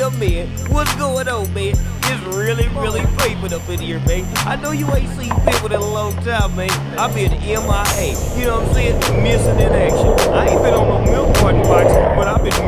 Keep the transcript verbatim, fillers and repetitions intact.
Yeah, man. What's going on, man? It's really, really paving up in here, man. I know you ain't seen people in a long time, man. I've been M I A. You know what I'm saying? Missing in action. I ain't been on no milk carton box, but I've been